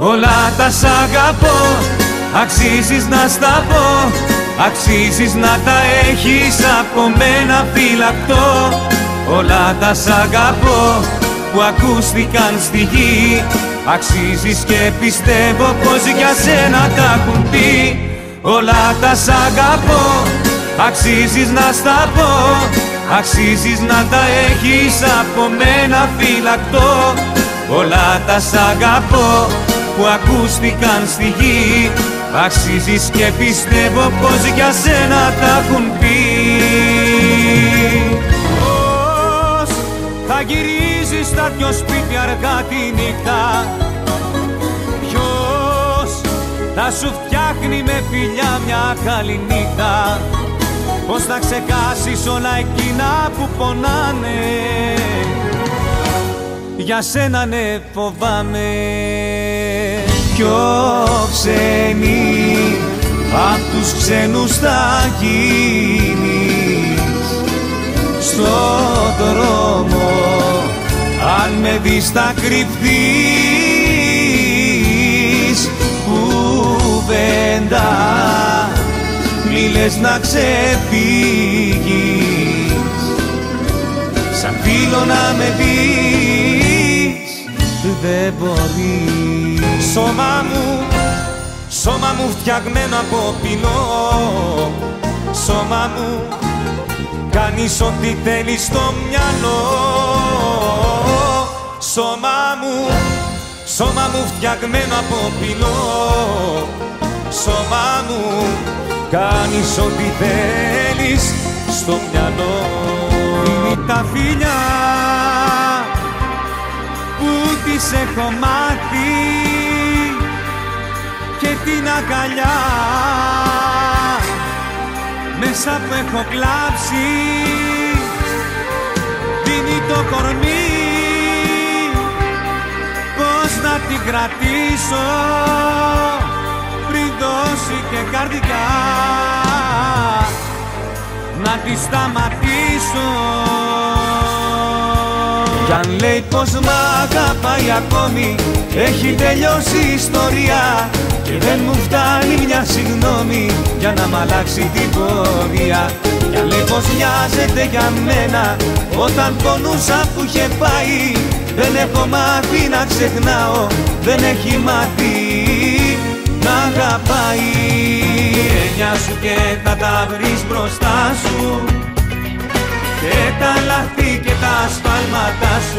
Όλα τα σ' αγαπώ, αξίζεις να στα πω, αξίζεις να τα έχεις από μένα φυλακτό. Όλα τα σ' αγαπώ που ακούστηκαν στη γη, αξίζεις και πιστεύω πως για σένα τα έχουν πει. Όλα τα σ' αγαπώ, αξίζεις να στα πω, αξίζεις να τα έχεις από μένα φυλακτό. Όλα τα σ' αγαπώ που ακούστηκαν στη γη, αξίζεις και πιστεύω πως για σένα τα έχουν πει. Πώς θα γυρίζεις στα δυο σπίτια αργά τη νύχτα, ποιος θα σου φτιάχνει με φιλιά μια καληνύχτα, πώς θα ξεχάσεις όλα εκείνα που πονάνε, για σένα ναι φοβάμαι. Πιο ξένοι απ' τους ξένους θα γίνεις στο δρόμο, αν με δεις θα κρυφθείς. Κουβέντα μη λες να ξεφύγεις, σαν φίλο να με δεις δεν μπορείς. Σώμα μου φτιαγμένο από πυλό, σώμα μου κάνεις ό,τι θέλεις στο μυαλό. Σώμα μου φτιαγμένο από πυλό, σώμα μου κάνεις ό,τι θέλεις στο μυαλό. Είναι τα φιλιά που τις έχω μάθει και την αγκαλιά μέσα που έχω κλάψει, δίνει το κορμί πώς να την κρατήσω πριν δώσει και καρδιά να τη σταματήσω. Κι αν λέει πως μ' αγαπάει ακόμη, έχει τελειώσει η ιστορία και δεν μου φτάνει μια συγγνώμη για να μ' αλλάξει την πορεία. Κι αν λέει πως νοιάζεται για μένα όταν πονούσα που είχε πάει, δεν έχω μάθει να ξεχνάω, δεν έχει μάθει να αγαπάει. Έννοια σου και θα τα βρεις μπροστά σου, και τα λάθη και τα ασφάλματά σου.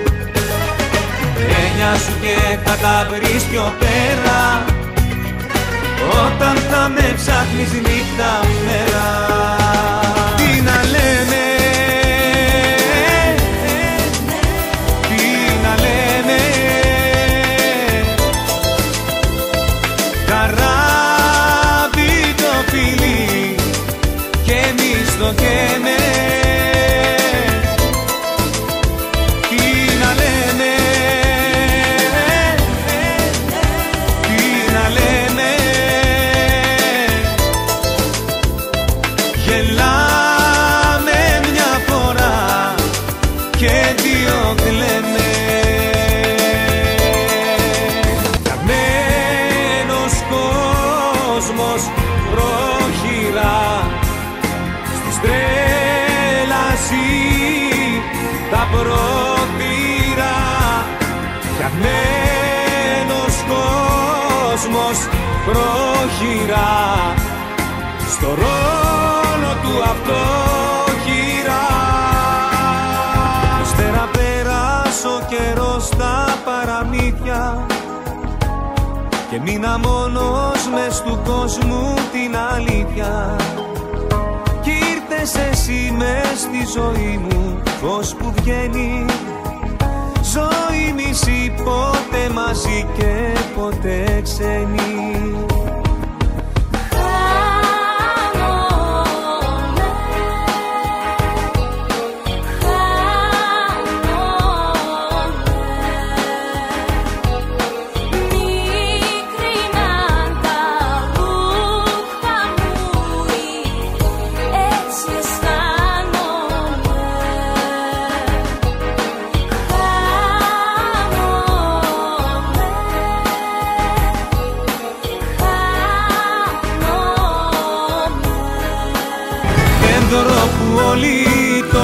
Έννοια σου και θα τα βρεις πιο πέρα, όταν θα με ψάχνεις νύχτα μέρα. Τι να λέμε, τι να λέμε, καράβι το φιλί και εμείς το καίμε. Τα πρόθυρα, φτιαγμένος κόσμος πρόχειρα, στο ρόλο του αυτόχειρα. Ύστερα πέρασε ο καιρός στα παραμύθια και μείνα μόνος μες του κόσμου την αλήθεια. Κι ήρθες εσύ μες στη ζωή μου, φως που βγαίνει, ζωή μισή, ποτέ μαζί και ποτέ ξένη.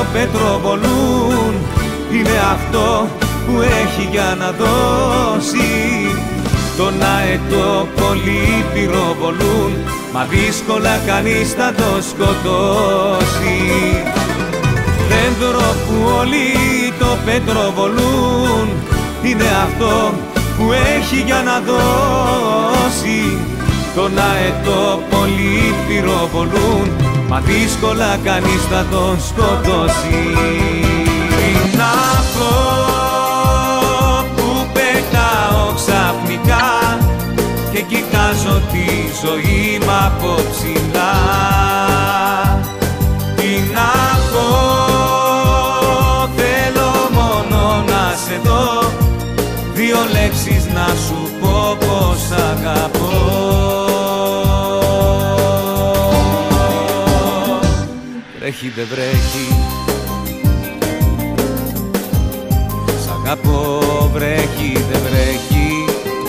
πετροβολούν είναι αυτό που έχει για να δώσει. Τον αετό πολύ πυροβολούν, μα δύσκολα κανείς θα το σκοτώσει. Δέντρο που όλοι το πετροβολούν είναι αυτό που έχει για να δώσει. Τον αετό πολύ πυροβολούν, μα δύσκολα κανείς θα τον σκοτώσει. Είναι αυτό που πετάω ξαφνικά και κοιτάζω τη ζωή μ' από ψηλά. Είναι αυτό, θέλω μόνο να σε δω, δύο λέξεις να σου πω πως αγαπώ. Βρέχει δεν βρέχει, σ' αγαπώ, βρέχει δεν βρέχει,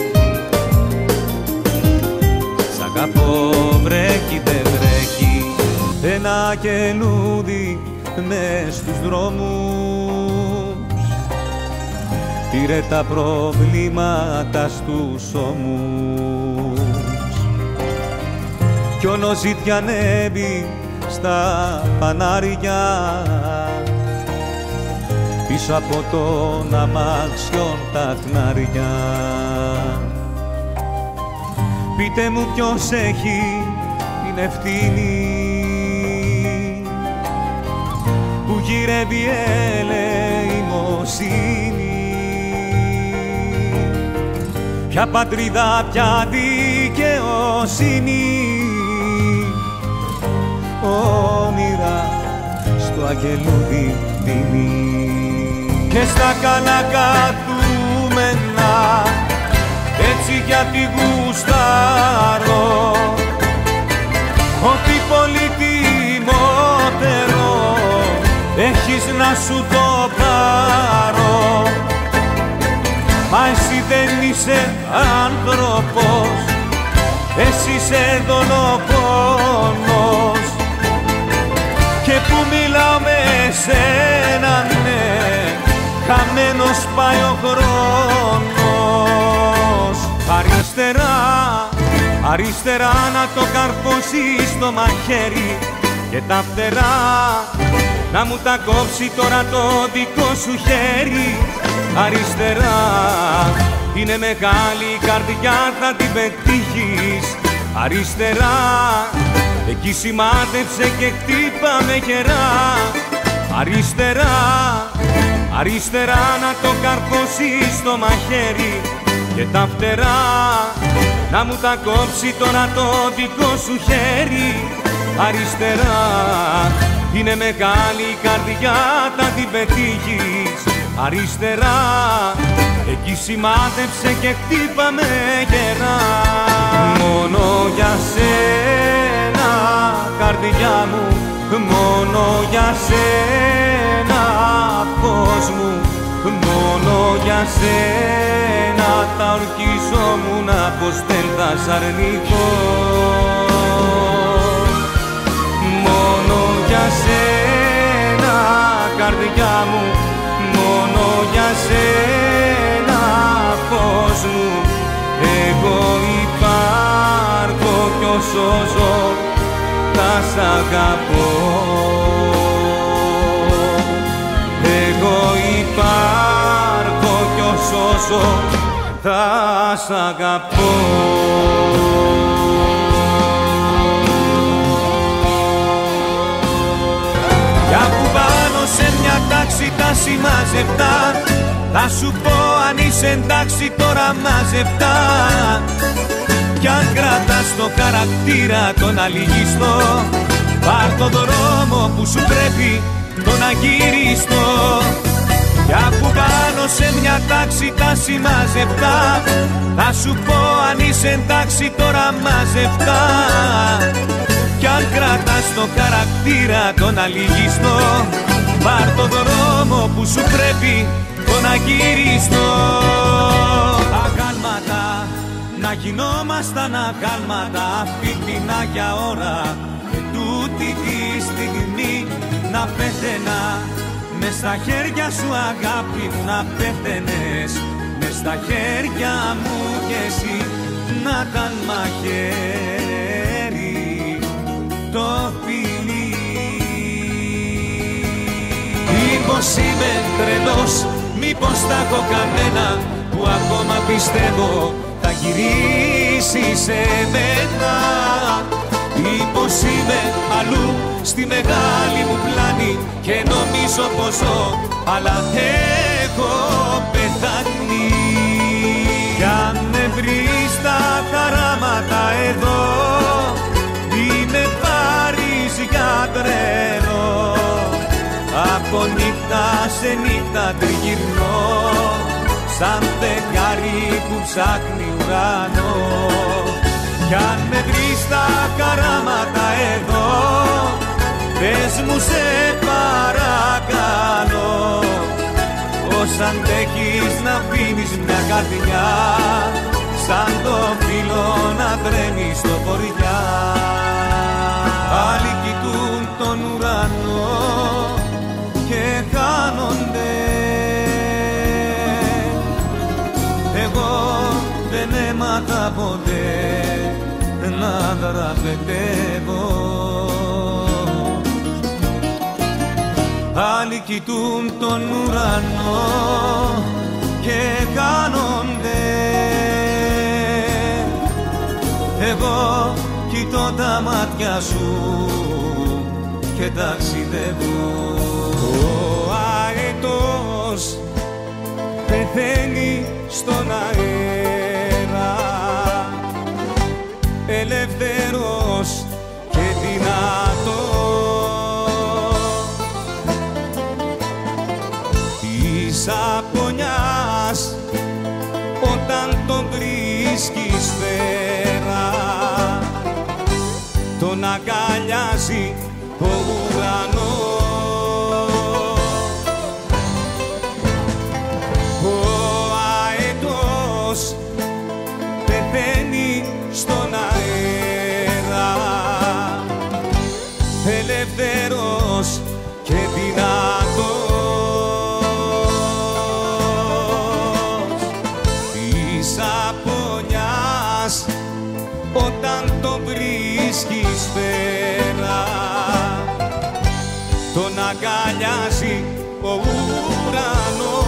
σ' αγαπώ, βρέχει δεν βρέχει. Ένα καινούδι μες στους δρόμους πήρε τα προβλήματα στους ώμους κι όλο ζητιανεύει στα πανάρια πίσω από τον αμάξιον τα χνάρια. Πείτε μου ποιος έχει την ευθύνη που γυρεύει ελεημοσύνη, ποια πατρίδα, ποια δικαιοσύνη, όνειρα στο αγγελούδι δίνει. Και στα καλακατούμενα έτσι γιατί γουστάρω ότι πολύτιμότερο έχεις να σου το πάρω. Μα εσύ δεν είσαι άνθρωπος, εσύ είσαι δολοφόνος. Και που μιλάω με σένα, ναι, χαμένος πάει ο χρόνος. Αριστερά, αριστερά να το καρφώσεις στο μαχαίρι και τα φτερά να μου τα κόψει τώρα το δικό σου χέρι. Αριστερά είναι μεγάλη η καρδιά, θα την πετύχεις. Αριστερά, εκεί σημάδεψε και χτύπα με γερά. Αριστερά, αριστερά να το καρφώσεις στο μαχαίρι και τα φτερά να μου τα κόψει τώρα το δικό σου χέρι. Αριστερά είναι μεγάλη η καρδιά, θα την πετύχεις. Αριστερά, εκεί σημάδεψε και χτύπα με γερά. Μόνο για σένα, καρδιά μου, μόνο για σένα, φως μου, μόνο για σένα θα ορκιζόμουν πως δεν θα σ' αρνηθώ. Μόνο για σένα, καρδιά μου, μόνο για σένα, φως μου, εγώ υπάρχω κι όσο ζω θα σ' αγαπώ. Εγώ υπάρχω κι όσο ζω θα σ' αγαπώ. Κι από πάνω σε μια τάξη τα συμμαζευτά, θα σου πω αν είσαι εντάξει τώρα μαζευτά. Κι αν κρατάς το χαρακτήρα τον αλυγιστό, πάρ' το δρόμο που σου πρέπει τον αγύριστο. Κι από πάνω σε μια τάξη τα συμμαζευτά, θα σου πω αν είσαι εντάξει τώρα μαζευτά. Κι αν κρατάς το χαρακτήρα τον αλυγιστό, πάρ' το δρόμο που σου πρέπει τον αγύριστο. Αγάλματα, να γινόμασταν αγάλματα, φιτινά για ώρα. Και τούτη τη στιγμή να πέθαινα μες στα χέρια σου αγάπη μου, να πέθαινες μες στα χέρια μου κι εσύ να ήταν μαχαίρι το φιλί. Μήπως είμαι τρελός, μήπως τα έχω κανένα που ακόμα πιστεύω θα γυρίσει σε μένα. Μήπως είμαι αλλού στη μεγάλη μου πλάνη και νομίζω πως ζω, αλλά έχω πεθάνει. Κι αν με βρεις τα χαράματα εδώ, μη με πάρεις για τρελό. Από νύχτα σε νύχτα τριγυρνώ, σαν φεγγάρι που ψάχνει ουρανό. Κι αν με βρεις τα χαράματα εδώ, πες μου σε παρακαλώ, πως αντέχεις να αφήνεις μια καρδιά σαν το φύλλο να τρέμει στο βορειά. Άλλοι κοιτούν τον ουρανό και χάνονται, εγώ δεν έμαθα ποτέ να δραπετεύω. Άλλοι κοιτούν τον ουρανό και χάνονται, εγώ κοιτώ τα μάτια σου και ταξιδεύω. Ο αετός πεθαίνει στον αέρα, ελεύθερος και δυνατός. Της απονιάς όταν τον βρίσκεις σφαίρα, τον αγκαλιάζει ο ουρανός. Ο αετός πεθαίνει στον αέρα, ελεύθερος και δυνατός. Της απονιάς όταν τον βρίσκεις σφαίρα, τον αγκαλιάζει ο ουρανός.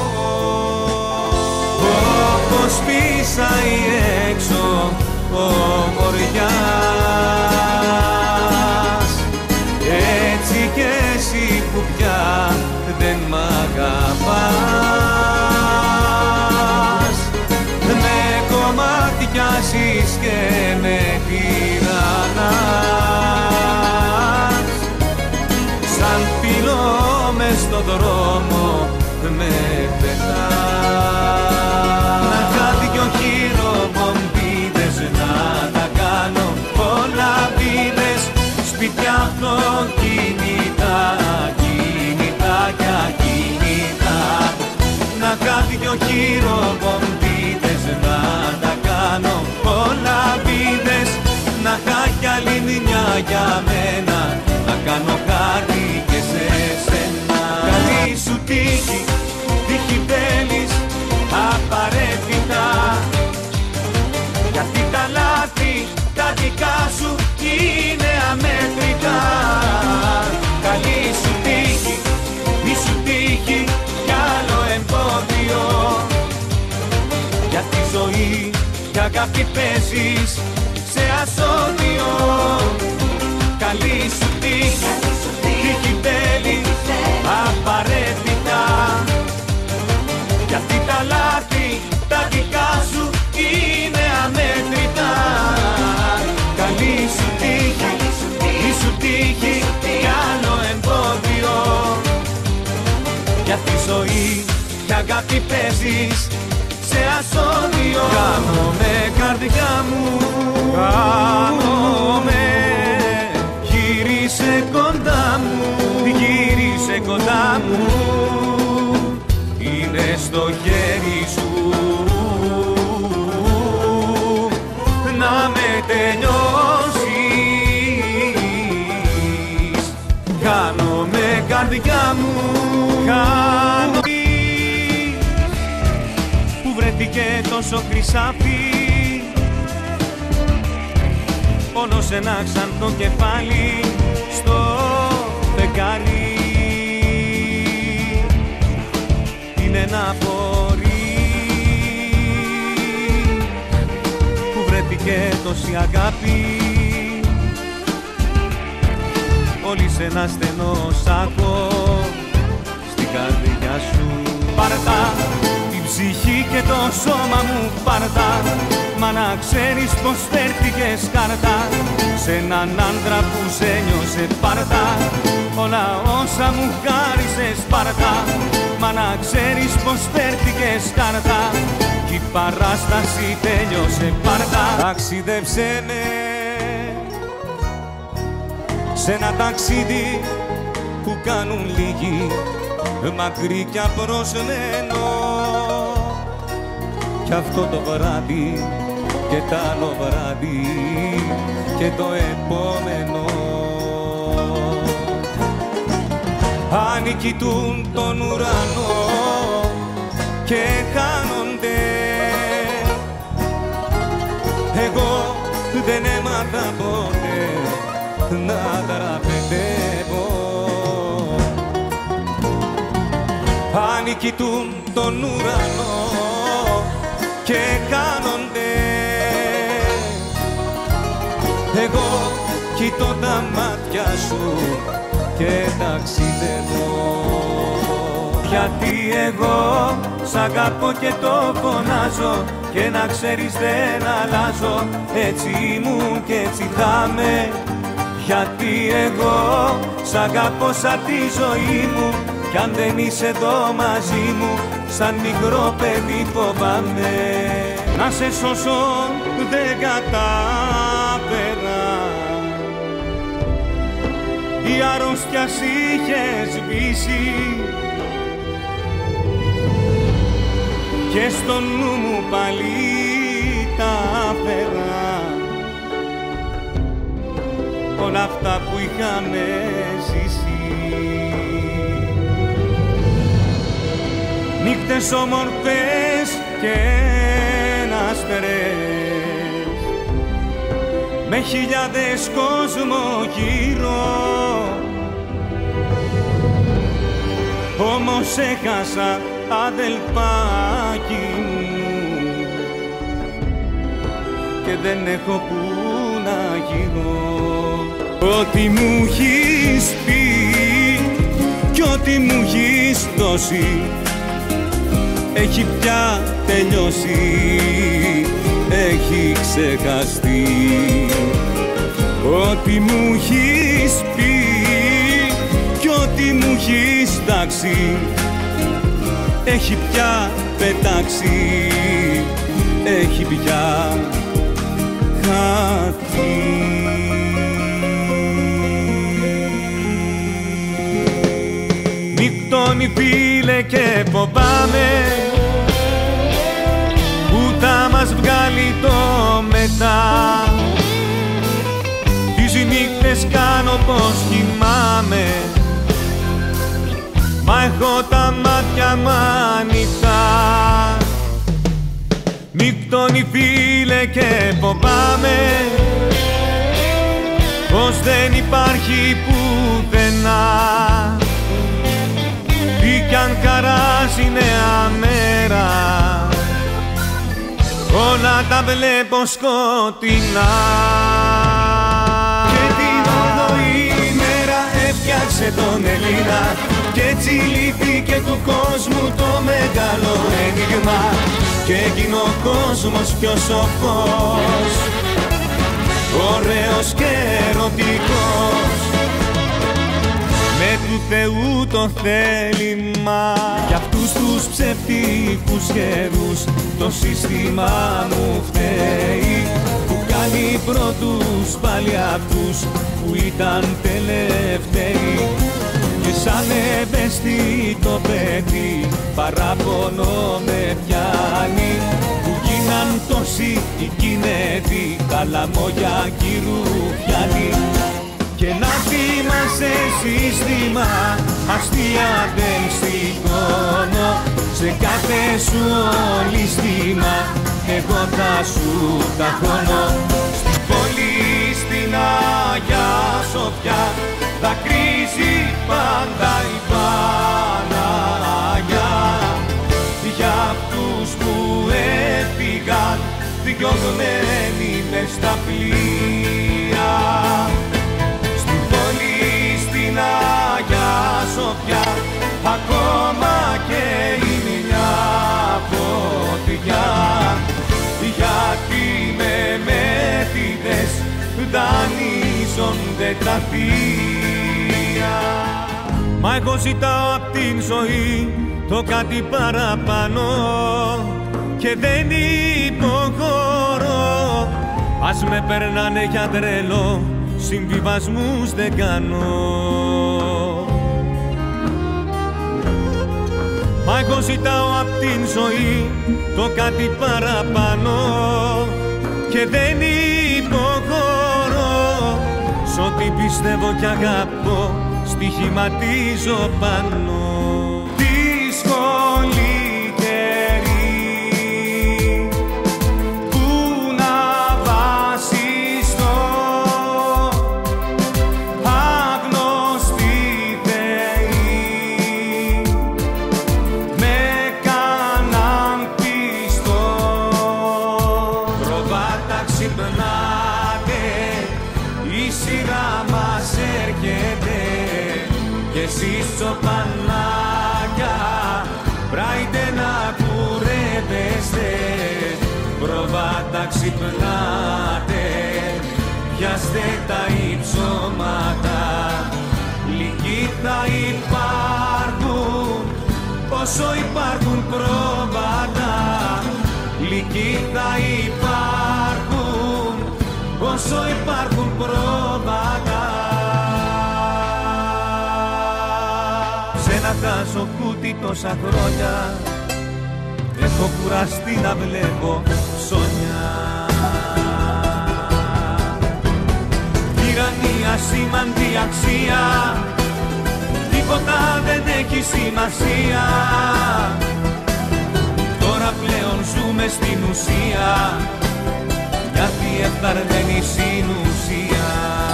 Όπως πίσαει έξω ο βοριάς, έτσι κι εσύ που πια δεν μ' αγαπάς, με κομμάτιαζεις και με τυραννάς, σαν φύλλο μες στο δρόμο με πετάς. Να κάτι δυο χειροπομπίδες να τα κάνω, πολλά πίδες, σπιτιά, αυτοκίνητα, κίνητα κι ακίνητα. Να κάτι δυο χειροπομπίδες να τα κάνω, πολλά πίδες, να χάκι άλλη μια για μένα, να κάνω χάρη και σε σένα. Καλή σου τύχη, τύχη θέλεις απαραίτητα, γιατί τα λάθη τα δικά σου είναι αμέτρητα. Καλή σου τύχη, μη σου τύχει κι άλλο εμπόδιο, για τη ζωή κι αγάπη παίζεις σε ασώδιο. Καλή σου τύχη, τύχη θέλεις απαραίτητα, γιατί τα λάθη τα δικά σου είναι αμέτρητα. Καλή σου τύχη, μη σου τύχει κι άλλο εμπόδιο, για τη ζωή κι αγάπη παίζεις σε ασώδιο. Κάνομαι καρδιά μου, κάνομαι, γύρισε κοντά μου, γύρισε κοντά μου, είναι στο χέρι σου να με τελειώσεις. Κάνομαι βρέθηκε τόσο χρυσάφι, όλο σε ένα ξανθό κεφάλι στο φεγγάρι. Είναι ένα πορεί που βρέθηκε τόση αγάπη, όλοι σε ένα στενό σάκο στην καρδιά σου. Πάρτα την ψυχή και το σώμα μου, πάρτα, μα να ξέρεις πως φέρθηκες κάρτα σε έναν άντρα που σε νιώσε. Πάρτα όλα όσα μου χάρισες, πάρτα, μα να ξέρεις πως φέρθηκες κάρτα κι η παράσταση τέλειωσε. Πάρτα, ταξίδεψέ με σε ένα ταξίδι που κάνουν λίγοι, μακρύ κι απροσμένο, κι αυτό το βράδυ και τ' άλλο βράδυ και το επόμενο. Αν κοιτούν τον ουρανό και χάνονται, εγώ δεν έμαθα ποτέ να δραπετεύω. Αν κοιτούν τον ουρανό και χάνονται, εγώ κοιτώ τα μάτια σου και ταξιδεύω. Γιατί εγώ σ' αγαπώ και το φωνάζω, και να ξέρεις δεν αλλάζω, έτσι ήμουν και έτσι θα είμαι. Γιατί εγώ σ' αγαπώ σαν τη ζωή μου, κι αν δεν είσαι εδώ μαζί μου, σαν μικρό παιδί φοβάμαι. Να σε σώσω δεν κατάφερα, η αρρώστια σ' είχε σβήσει και στο νου μου πάλι τα φέρα όλα αυτά που είχαμε ζήσει. Νύχτες όμορφες και άσπρες, με χιλιάδες κόσμο γύρω, όμως έχασα αδελφάκι μου και δεν έχω που να γύρω. Ό,τι μου έχεις πει κι ό,τι μου έχεις δώσει έχει πια τελειώσει, έχει ξεχαστεί. Ό,τι μου έχεις πει κι ό,τι μου έχεις τάξει έχει πια πετάξει, έχει πια χαθεί. Νυχτώνει φίλε και φοβάμαι που θα μας βγάλει το μετά. Τις νύχτες κάνω πως κοιμάμαι, μα έχω τα μάτια μου ανοιχτά. Νυχτώνει φίλε και φοβάμαι πως δεν υπάρχει πουθενά, τι κι αν χαράζει νέα μέρα, όλα τα βλέπω σκοτεινά. Και την όλο ημέρα έφτιαξε τον Έλληνα κι έτσι λύθηκε του κόσμου το μεγάλο ένιγμα και έγινε ο κόσμος πιο σοφός, ωραίος και ερωτικός, με του Θεού το θέλημα. Για αυτούς τους ψευτικούς γέρους το σύστημα μου φταίει, που κάνει πρώτους πάλι αυτούς που ήταν τελευταίοι. Και σαν ευαίσθητο παιδί παράπονο με πιάνει, που γίναν τόσοι οι κινέδοι, καλαμόγια κι ρουφιάνοι. και να θυμάσαι σύστημα, αστεία δεν σηκώνω. Σε κάθε σου ολίσθημα εγώ θα σου ταχώνω. Στην πόλη στην Αγιά Σοφιά δακρύζει πάντα η Παναγιά για αυτούς που έφυγαν διώγμένοι μες στα πλοία. Στην πόλη στην Αγιά Σοφιά ακόμα και είναι μια φωτιά, γιατί με μέθηδες δανείζονται τα θεία. Μα εγώ ζητάω απ' την ζωή το κάτι παραπάνω και δεν υποχωρώ. Ας με περνάνε για τρελό, συμβιβασμούς δεν κάνω. Μα εγώ ζητάω απ' την ζωή το κάτι παραπάνω και δεν υποχωρώ. Σ' ό,τι πιστεύω κι αγαπώ στοιχηματίζω πάνω. Δύσκολη καιρή που να βασιστώ, άγνωστοι θεοί με κάναν πιστό. Προβάτα ξυπνάτε, η σειρά μας έρχεται κι εσείς τσοπανάκια πράιτε να κουρεύεστε. Προβάτα ξυπνάτε, πιάστε τα υψώματα, λυκοί θα υπάρχουν όσο υπάρχουν πρόβατα. Λυκοί θα υπάρχουν όσο υπάρχουν πρόβατα. Χάζω κούτι τόσα χρόνια, έχω κουραστεί να βλέπω ψώνια. Τυραννία, σήμαντη αξία, τίποτα δεν έχει σημασία. Τώρα πλέον ζούμε στην ουσία, γιατί εφθαρμένη συνουσία.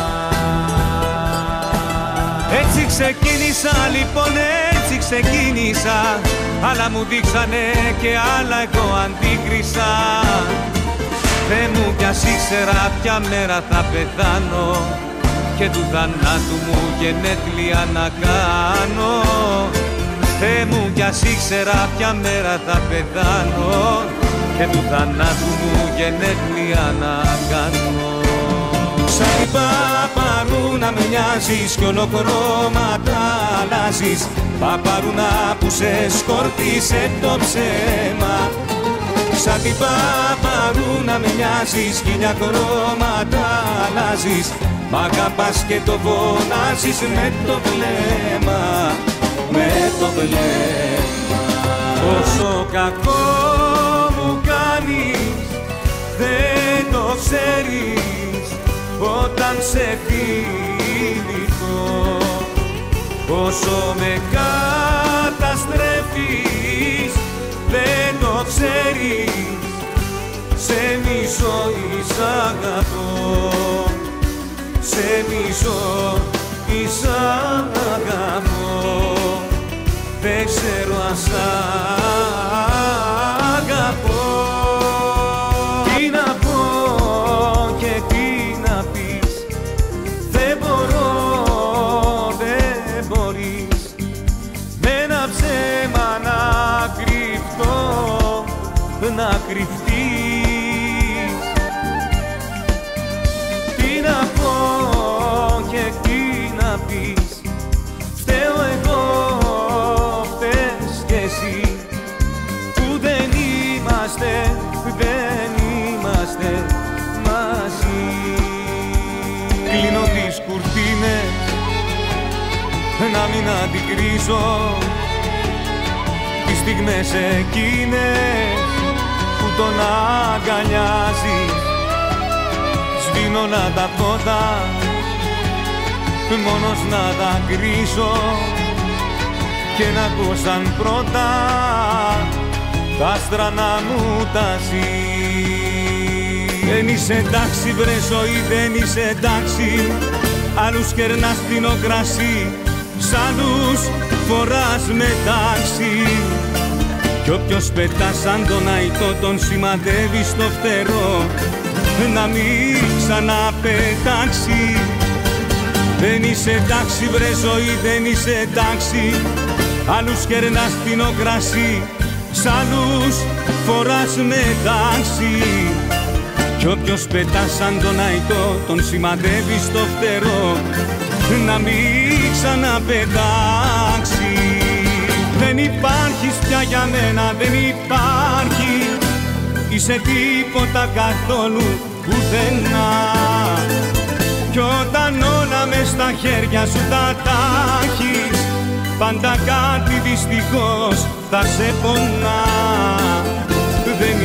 Έτσι ξεκίνησα λοιπόν, έτσι ξεκίνησα, άλλα μου δείξανε και άλλα εγώ αντίκρισα. Θεέ μου κι ας ήξερα ποια μέρα θα πεθάνω και του θανάτου μου γενέθλια να κάνω. Θεέ μου κι ας ήξερα ποια μέρα θα πεθάνω και του θανάτου μου γενέθλια να κάνω. Σαν την παπαρούνα με μοιάζεις κι ολοκρώματα αλλάζεις, παπαρούνα που σε σκορπίσε το ψέμα. Σαν την παπαρούνα με μοιάζεις, χίλια χρώματα αλλάζεις, μ' αγαπάς και το φωνάζεις με το βλέμμα, με το βλέμμα. Όσο κακό μου κάνεις δεν το ξέρεις, όταν σε φιληθώ, όσο με καταστρέφεις δεν το ξέρεις, σε μισώ εις αγαπώ, σε μισώ εις αγαπώ, δεν ξέρω αν σ' αγαπώ. Τι να πω και τι να πεις, δεν μπορώ, δεν μπορείς με ένα ψέμα να κρυφτώ, να κρυφτείς. Τι να πω και τι να πεις, φταίω εγώ, φταίς κι εσύ, που δεν είμαστε μαζί. Κλείνω τις κουρτίνες να μην αντικρίσω τις στιγμές εκείνες που τον αγκαλιάζεις. Σβήνω να τα φώτα μόνος να δακρύσω και να ακούω σαν πρώτα τ' άστρα να μου τάσει. Δεν είσαι εντάξει βρε ζωή, δεν είσαι εντάξει, άλλους κερνάς πίνω κρασί, σ' άλλους φοράς μετάξι. Κι όποιος πετά σαν τον αϊτό τον σημαδεύει στο φτερό να μην ξαναπετάξει. Δεν είσαι εντάξει βρε ζωή, δεν είσαι εντάξει, άλλους κερνάς πίνω κρασί, σ' άλλους φοράς μετάξι. Κι όποιος πετά σαν τον αϊτό τον σημαδεύει στο φτερό να μην ξαναπετάξει. Δεν υπάρχεις πια για μένα, δεν υπάρχει, είσαι τίποτα καθόλου πουθενά. Κι όταν όλα μες στα χέρια σου τα έχεις, πάντα κάτι δυστυχώς θα σε πονά. Δεν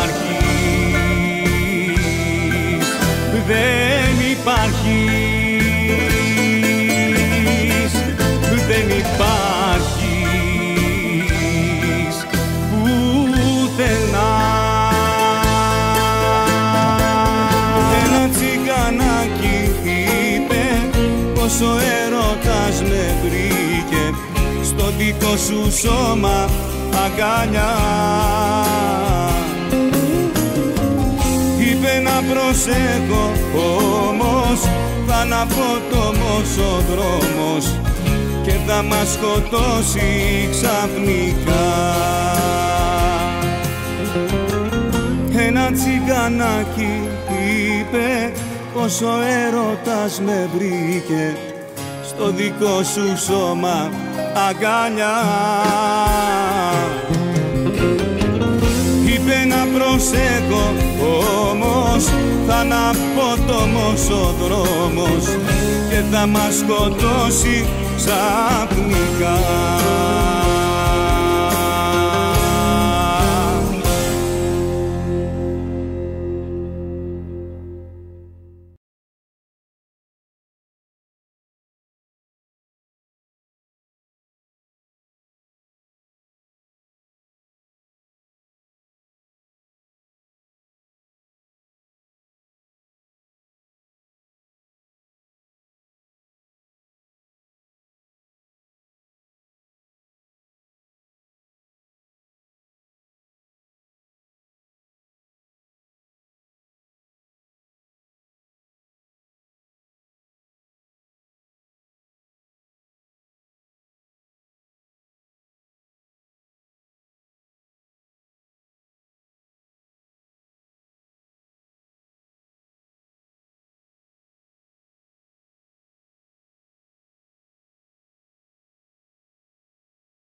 υπάρχεις, δεν υπάρχεις, δεν υπάρχεις πουθενά. Ένα τσιγκανάκι είπε πως ο έρωτας με βρήκε στο δικό σου σώμα αγκαλιά. Είπε να προσέχω όμως, θα είναι απότομος ο δρόμος και θα μας σκοτώσει ξαφνικά. Ένα τσιγκανάκι είπε πως ο έρωτας με βρήκε στο δικό σου σώμα αγκαλιά. Είπε να προσέχω όμως, θα είναι απότομος ο δρόμος και θα μας σκοτώσει ξαφνικά.